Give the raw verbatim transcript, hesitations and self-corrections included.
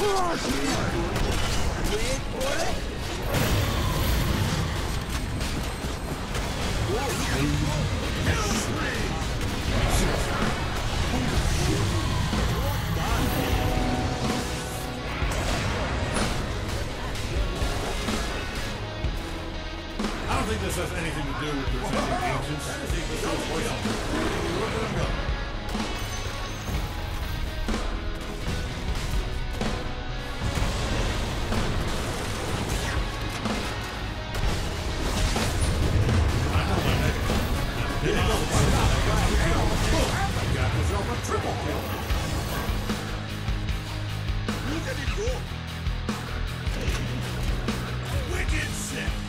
Wait for it. I don't think this has anything to do with protecting ancients. I think this is way up. Look at them go. Got yourself a triple kill. Look at it go. Wicked sick.